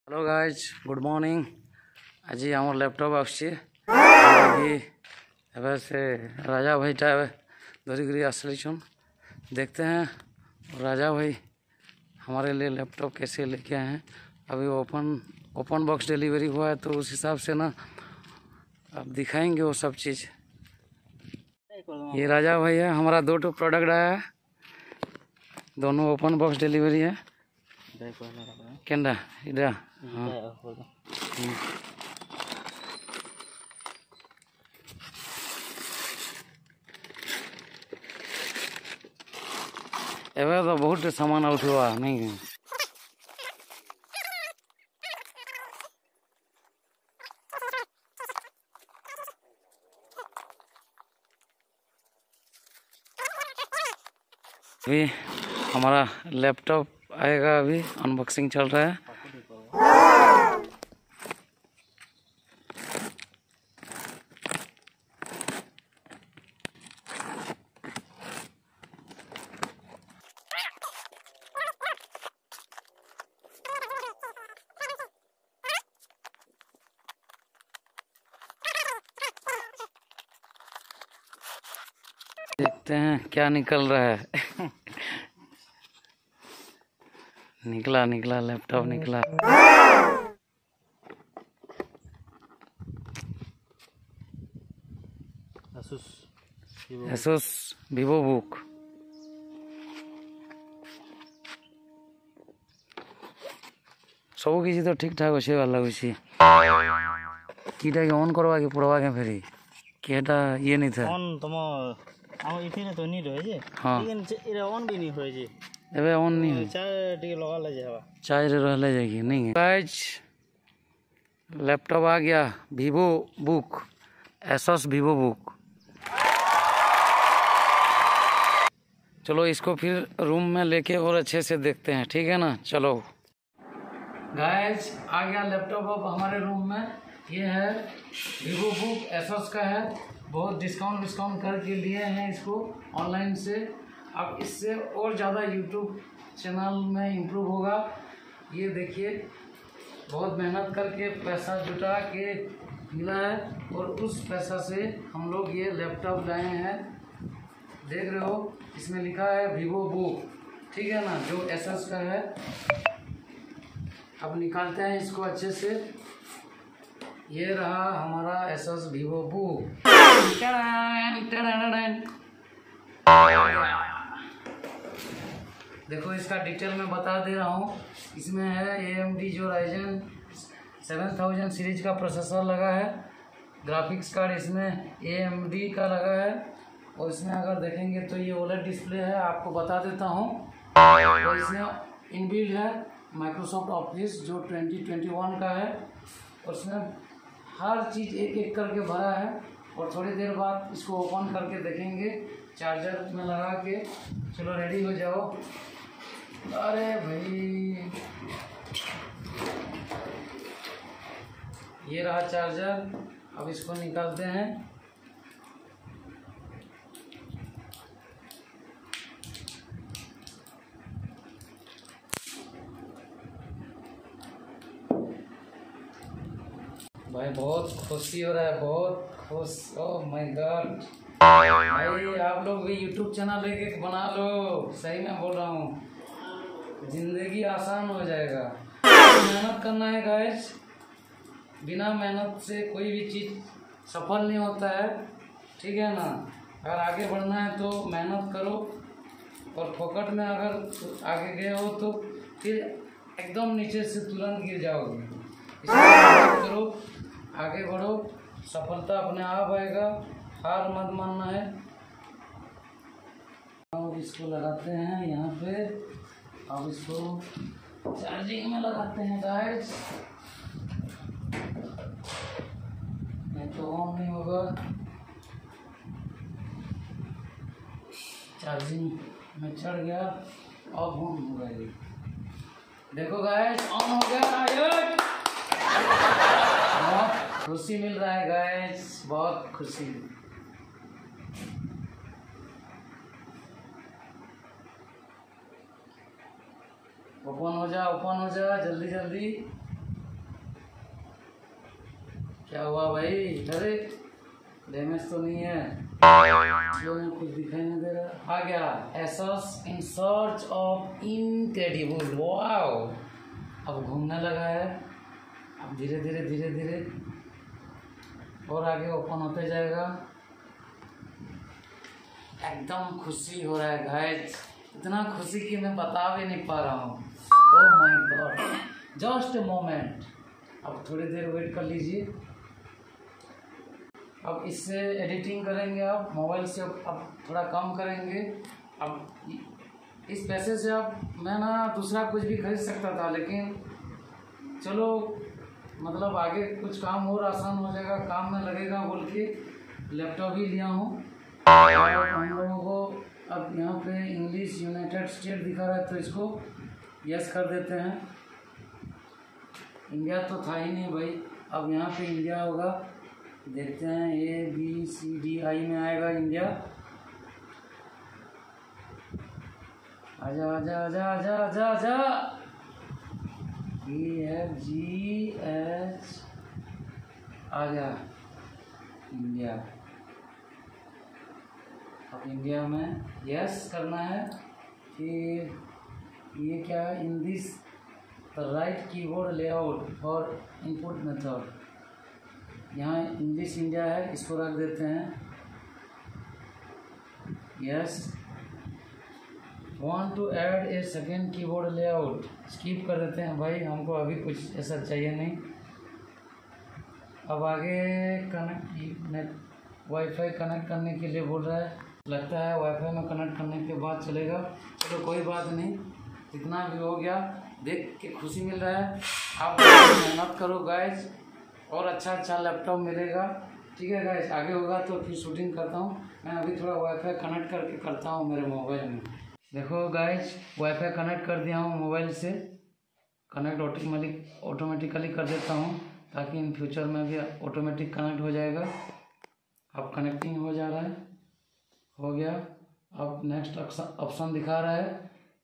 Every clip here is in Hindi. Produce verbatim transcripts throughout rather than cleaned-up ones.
Hello guys good morning. आज आम लैपटॉप आसुचे से राजा भाई टा धरिकी आसलन देखते हैं राजा भाई हमारे लिए लैपटॉप कैसे लेके आए हैं। अभी ओपन ओपन बॉक्स डिलीवरी हुआ है तो उस हिसाब से ना अब दिखाएंगे वो सब चीज़। ये राजा भाई है, हमारा दो टो प्रोडक्ट आया है, दोनों ओपन बॉक्स डिलीवरी है। केंदा इधर हाँ एवं तो बहुत सामान उठवा नहीं अभी हमारा लैपटॉप आएगा, अभी अनबॉक्सिंग चल रहा है। देखते हैं क्या निकल रहा है। निकला निकला लैपटॉप निकला। Asus Asus Vivobook सब किसी तो ठीक ठाक अच्छे वाला लगुची कीटा के ऑन करवा के पड़वा के फेरी केटा ये नहीं था ऑन तुम हम इथे ने तो नहीं रहे जे हां लेकिन एरा ऑन भी नहीं होय जे एबे ऑन नहीं चाय टिके लगा ले जे हवा चाय रे रहले जाएगी नहीं। गाइस लैपटॉप आ गया Vivo book Asus Vivo book. चलो इसको फिर रूम में लेके और अच्छे से देखते हैं, ठीक है ना। चलो गाइस आ गया लैपटॉप अब हमारे रूम में। ये है वीवो बुक एसोस का है, बहुत डिस्काउंट डिस्काउंट करके लिए हैं इसको ऑनलाइन से। अब इससे और ज़्यादा यूट्यूब चैनल में इम्प्रूव होगा। ये देखिए बहुत मेहनत करके पैसा जुटा के मिला है और उस पैसा से हम लोग ये लैपटॉप लाए हैं। देख रहे हो इसमें लिखा है वीवो बुक, ठीक है ना, जो एसएस का है। अब निकालते हैं इसको अच्छे से। ये रहा हमारा एसएस वीवो बुक। देखो इसका डिटेल में बता दे रहा हूँ। इसमें है ए एम डी जो राइजन सेवन थाउजेंड सीरीज का प्रोसेसर लगा है। ग्राफिक्स कार्ड इसमें ए एम डी का लगा है और इसमें अगर देखेंगे तो ये ओलेड डिस्प्ले है, आपको बता देता हूँ। और इसमें इनबिल्ट है माइक्रोसॉफ्ट ऑफिस जो ट्वेंटी ट्वेंटी वन का है और इसमें हर चीज़ एक एक करके भरा है। और थोड़ी देर बाद इसको ओपन करके देखेंगे चार्जर में लगा के। चलो रेडी हो जाओ। अरे भाई ये रहा चार्जर। अब इसको निकालते हैं। भाई बहुत खुशी हो रहा है, बहुत खुश। ओह माय गॉड भाई आप लोग भी यूट्यूब चैनल लेके बना लो, सही में बोल रहा हूँ, जिंदगी आसान हो जाएगा। मेहनत करना है गाइस, बिना मेहनत से कोई भी चीज़ सफल नहीं होता है, ठीक है ना। अगर आगे बढ़ना है तो मेहनत करो और फोकट में अगर आगे गए हो तो फिर एकदम नीचे से तुरंत गिर जाओगे। इसलिए मेहनत करो, आगे बढ़ो, सफलता अपने आप आएगा, हार मत मानना है। अब इसको लगाते हैं यहाँ पे। अब इसको चार्जिंग में लगाते हैं गाइस, नहीं तो ऑन नहीं होगा। चार्जिंग में चढ़ गया, अब ऑन हो गया। देखो गाइस ऑन हो गया। बहुत खुशी मिल रहा है गाइस, बहुत खुशी। ओपन हो जा, ओपन हो जा जल्दी जल्दी। क्या हुआ भाई? अरे डैमेज तो नहीं है, कुछ दिखाई नहीं दे रहा। आ गया Asus in search of incredible. Wow, अब घूमने लगा है। अब धीरे धीरे धीरे धीरे और आगे ओपन होते जाएगा। एकदम खुशी हो रहा है गाइस, इतना खुशी कि मैं बता भी नहीं पा रहा हूँ। Oh my God, just a moment. अब थोड़ी देर वेट कर लीजिए। अब इससे एडिटिंग करेंगे, आप मोबाइल से अब थोड़ा कम करेंगे। अब इस पैसे से अब मैं ना दूसरा कुछ भी खरीद सकता था, लेकिन चलो मतलब आगे कुछ काम और आसान हो जाएगा, काम में लगेगा बोल के लैपटॉप ही लिया हूँ। और हम लोगों को अब यहाँ पे इंग्लिश यूनाइटेड स्टेट दिखा रहा है, तो इसको यस कर देते हैं। इंडिया तो था ही नहीं भाई, अब यहाँ पे इंडिया होगा। देखते हैं, A B C D I में आएगा इंडिया। आजा आजा आजा आजा आजा आजा। ई एफ जी एच आ गया इंडिया। अब इंडिया में यस करना है। फिर ये क्या है, in this the right keyboard layout for input method. यहाँ इंग्लिश इंडिया है, इसको रख देते हैं yes. Want to add a second keyboard layout, skip कर देते हैं भाई, हमको अभी कुछ ऐसा चाहिए नहीं। अब आगे कनेक्ट नेट वाईफाई कनेक्ट करने के लिए बोल रहा है, लगता है वाईफाई में कनेक्ट करने के बाद चलेगा। चलो कोई बात नहीं, इतना भी हो गया, देख के खुशी मिल रहा है। आप मेहनत करो गाइज, और अच्छा अच्छा लैपटॉप मिलेगा। ठीक है गाइज, आगे होगा तो फिर शूटिंग करता हूँ। मैं अभी थोड़ा वाईफाई कनेक्ट करके करता हूँ मेरे मोबाइल में। देखो गाइज, वाईफाई कनेक्ट कर दिया हूँ मोबाइल से, कनेक्ट ऑटोमेटिक ऑटोमेटिकली कर देता हूँ, ताकि इन फ्यूचर में भी ऑटोमेटिक कनेक्ट हो जाएगा। अब कनेक्टिंग हो जा रहा है, हो गया। अब नेक्स्ट ऑप्शन दिखा रहा है,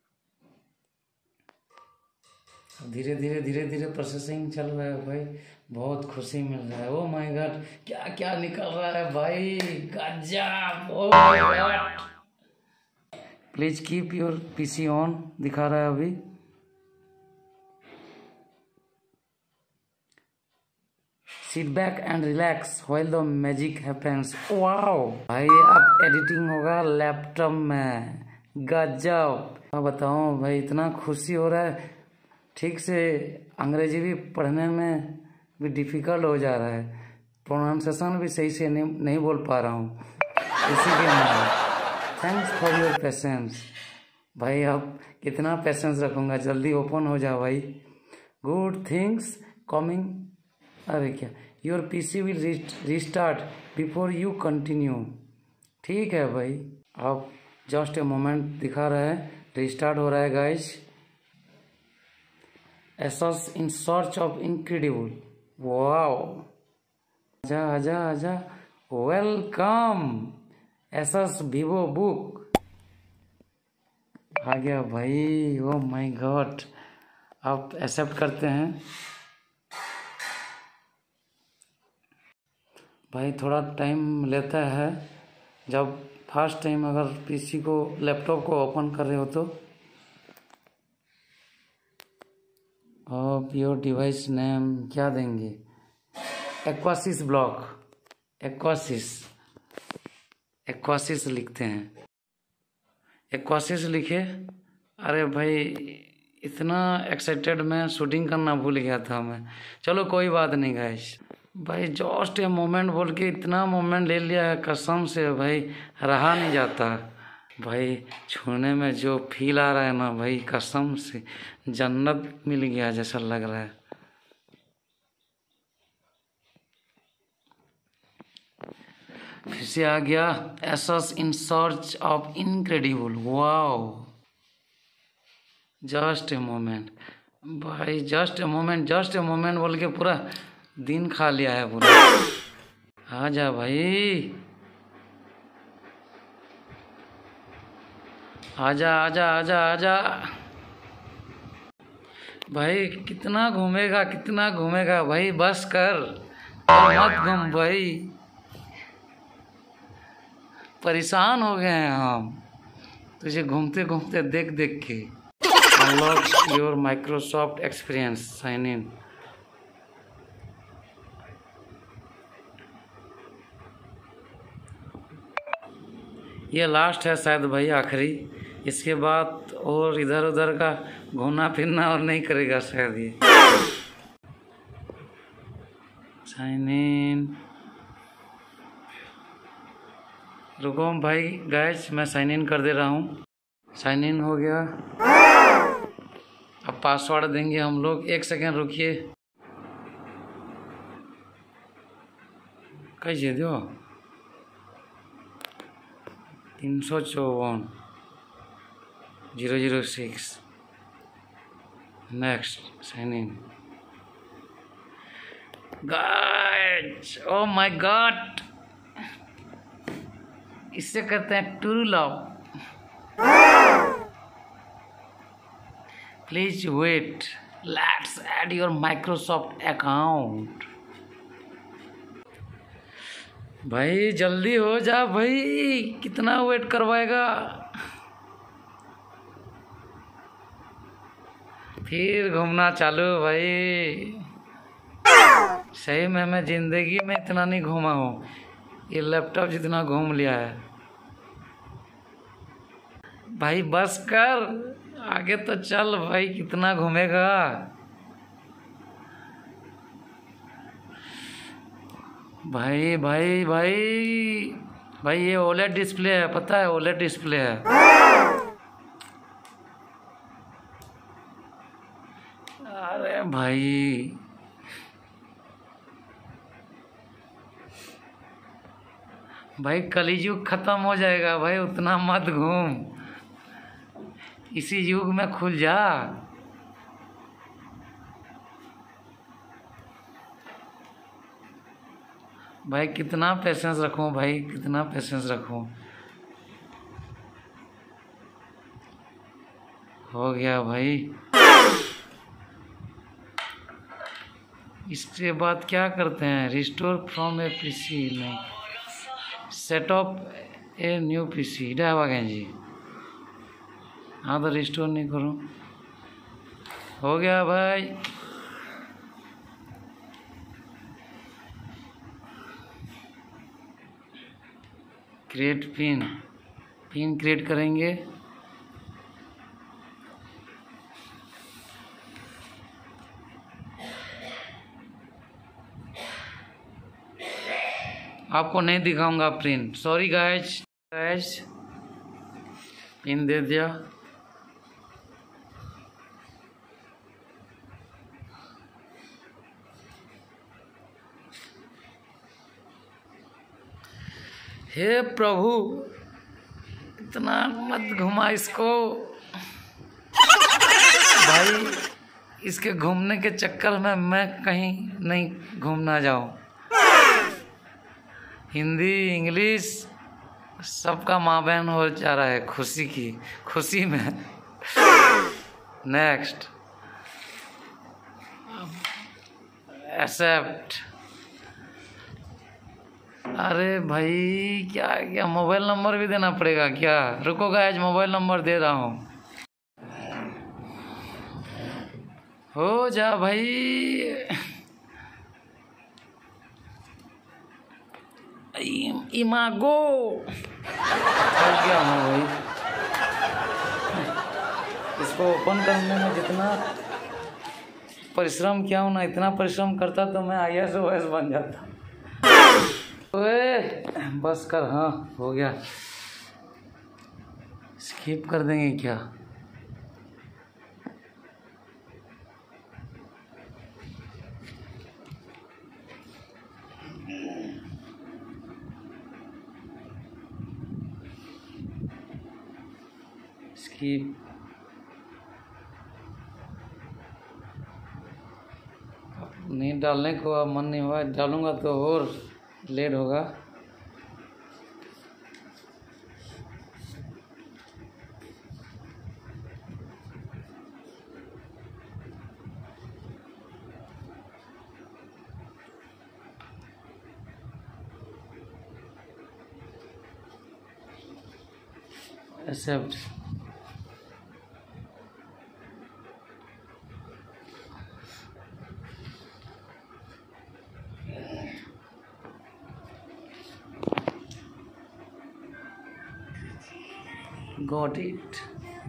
धीरे धीरे धीरे धीरे प्रोसेसिंग चल रहा है भाई, बहुत खुशी मिल रहा है। ओह माय गॉड, क्या क्या निकल रहा है भाई, गजब। Oh my God, please keep your PC on दिखा रहा है अभी। Sit back and relax while the magic happens. Wow भाई, अब एडिटिंग होगा लैपटॉप में, गजब। मैं बताऊं भाई, इतना खुशी हो रहा है, ठीक से अंग्रेजी भी पढ़ने में भी डिफ़िकल्ट हो जा रहा है, प्रोनाउंसिएशन भी सही से नहीं नहीं बोल पा रहा हूँ, इसी के लिए थैंक्स फॉर योर पेशेंस। भाई अब कितना पेशेंस रखूँगा, जल्दी ओपन हो जा भाई। गुड थिंग्स कमिंग, अरे क्या, your PC will restart before you continue. ठीक है भाई, अब जस्ट ए मोमेंट दिखा रहा है, रिस्टार्ट हो रहा है guys. Asus in search of incredible. Wow, आजा आजा आजा, वेलकम एसस वीवो बुक। आ गया भाई, ओह माय गॉड। अब एक्सेप्ट करते हैं भाई, थोड़ा टाइम लेता है जब फर्स्ट टाइम अगर पीसी को लैपटॉप को ओपन कर रहे हो तो। अब योर डिवाइस नेम क्या देंगे, एक्वासिस ब्लॉक, एक्वासिस एक्वासिस लिखते हैं, एक्वासिस लिखे। अरे भाई, इतना एक्साइटेड मैं शूटिंग करना भूल गया था मैं। चलो कोई बात नहीं गाइस, भाई जस्ट ए मोमेंट बोल के इतना मोमेंट ले लिया है, कसम से भाई रहा नहीं जाता भाई। छूने में जो फील आ रहा है ना भाई, कसम से जन्नत मिल गया जैसा लग रहा है। फिर से आ गया Asus in search of incredible. Wow, just a moment भाई, just a moment just a moment बोल के पूरा दिन खा लिया है पूरा। आ जा भाई, आजा आजा आजा आजा भाई, कितना घूमेगा कितना घूमेगा भाई, बस कर मत घूम भाई, परेशान हो गए हैं हम तुझे घूमते घूमते देख देख के। Unlock your Microsoft experience, sign in. ये लास्ट है शायद भाई, आखिरी। इसके बाद और इधर उधर का घूमना फिरना और नहीं करेगा शायद ये। Sign in. रुको भाई गाइस, मैं साइन इन कर दे रहा हूँ। साइन इन हो गया। अब पासवर्ड देंगे हम लोग, एक सेकेंड रुकिए। कैसे दो? तीन सौ चौवन zero zero six. Next, sign in. Guys, oh my God, इससे कहते हैं true love. Please wait, let's add your Microsoft account. भाई जल्दी हो जा भाई, कितना वेट करवाएगा। फिर घूमना चालू भाई। सही में मैं जिंदगी में इतना नहीं घूमा हूँ, ये लैपटॉप जितना घूम लिया है। भाई बस कर, आगे तो चल भाई, कितना घूमेगा। भाई भाई भाई भाई ये ओलेड डिस्प्ले है, पता है, ओलेड डिस्प्ले है। अरे भाई भाई कलयुग खत्म हो जाएगा भाई, उतना मत घूम, इसी युग में खुल जा। भाई कितना पेशेंस रखूं भाई, कितना पेशेंस रखूं। हो गया भाई। इसके बाद क्या करते हैं? रिस्टोर फ्रॉम ए पीसी, नहीं, सेटअप ए न्यू पीसी डावा जी। हाँ तो रिस्टोर नहीं करूं। हो गया भाई। क्रिएट पिन, पिन क्रिएट करेंगे। आपको नहीं दिखाऊंगा print, sorry guys. Guys pin दे दिया। हे प्रभु, इतना मत घुमा इसको भाई, इसके घूमने के चक्कर में मैं कहीं नहीं घूमना जाऊं। हिंदी इंग्लिश सबका माँ बहन हो जा रहा है खुशी की खुशी में। Next, accept. अरे भाई क्या क्या मोबाइल नंबर भी देना पड़ेगा क्या? रुको गाइस, मोबाइल नंबर दे रहा हूँ। हो जा भाई। इमागो हो गया हूँ भाई। इसको ओपन करने में जितना परिश्रम किया हूँ ना, इतना परिश्रम करता तो मैं आई एस ओ एस बन जाता। ओए बस कर। हाँ हो गया। स्किप कर देंगे क्या? स्किप। नहीं डालने को अब मन नहीं हुआ, डालूंगा तो और लेट होगा। एक्सेप्ट। Got it.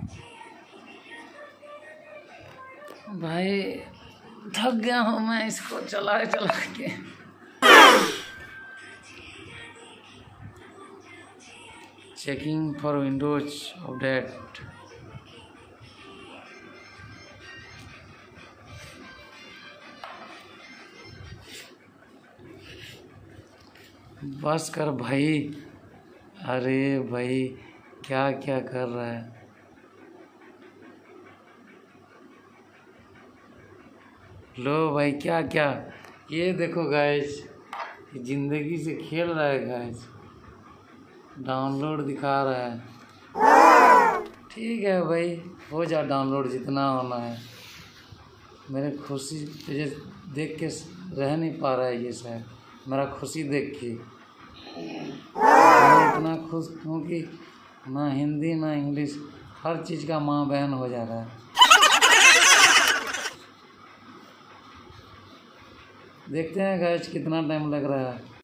भाई थक गया हूँ मैं इसको चला चला के। Checking for Windows update. बस कर भाई। अरे भाई क्या क्या कर रहा है। लो भाई क्या क्या, ये देखो गाइस, जिंदगी से खेल रहा है गाइस। डाउनलोड दिखा रहा है। ठीक है भाई, हो जा डाउनलोड जितना होना है। मेरे खुशी तुझे देख के रह नहीं पा रहा है ये शायद, मेरा खुशी देख के। मैं इतना खुश हूँ कि ना हिंदी ना इंग्लिश हर चीज़ का माँ बहन हो जा रहा है। देखते हैं गाइस कितना टाइम लग रहा है।